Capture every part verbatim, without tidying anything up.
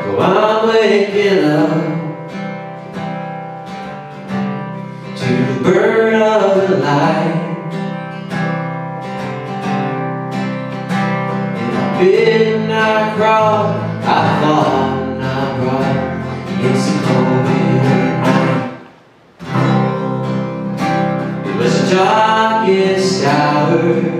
Oh, I'm waking up to the burn of the light. In a midnight crowd, I thought and I brought it's a cold night. It was the darkest hour.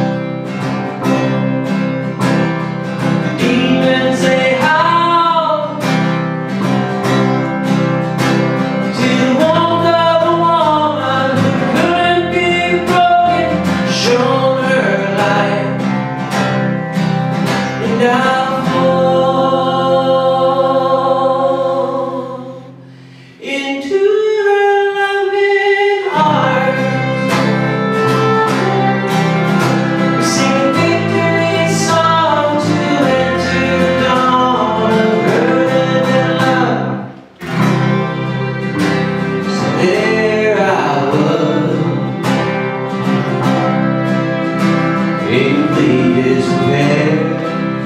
Is prepared.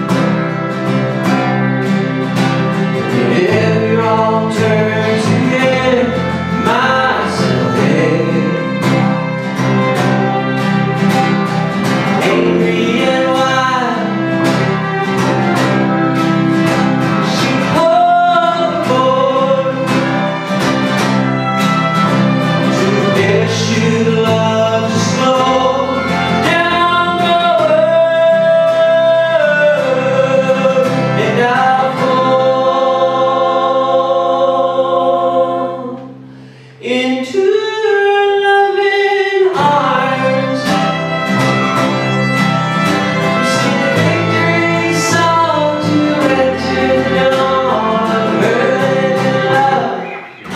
And every wrong turn to get myself there. Angry and wild, she pulled the board to best you love to slow. Into her loving arms, we sing a victory song to enter the dawn of her living love.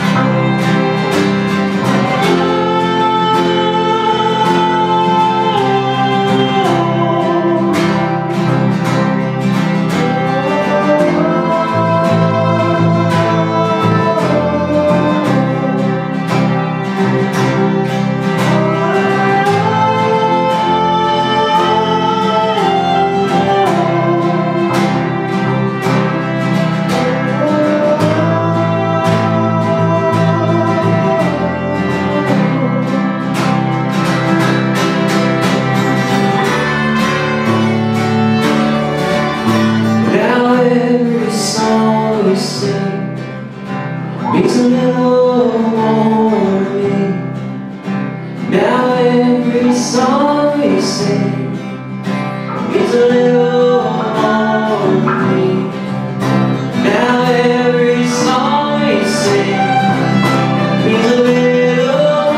Means a little more to me. Now every song we sing means a little more to me. Now every song we sing means a little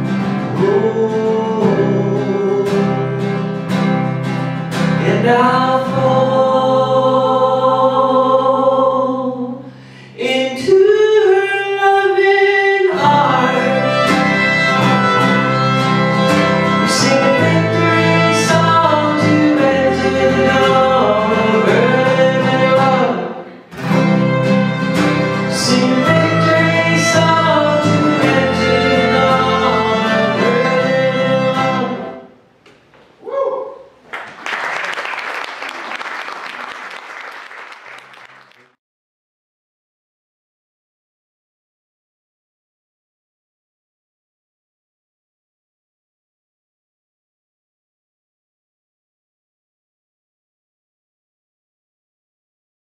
more. And I